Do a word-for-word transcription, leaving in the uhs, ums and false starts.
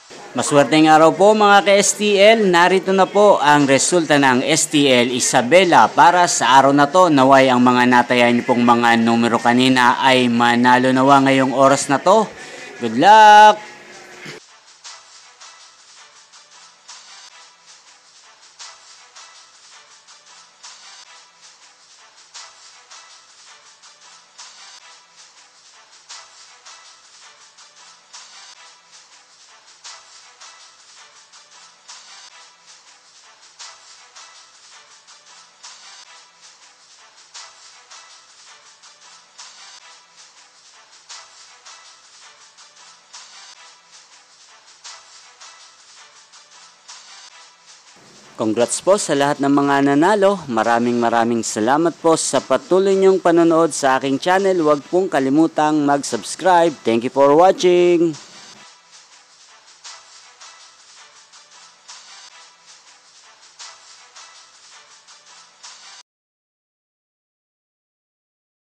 Maswerteng araw po mga ka-S T L, narito na po ang resulta ng S T L Isabela para sa araw na to. Naway ang mga natayan niyo pong mga numero kanina ay manalo nawa ngayong oras na to. Good luck! Congrats po sa lahat ng mga nanalo. Maraming maraming salamat po sa patuloy niyong panonood sa aking channel. Huwag pong kalimutang mag-subscribe. Thank you for watching.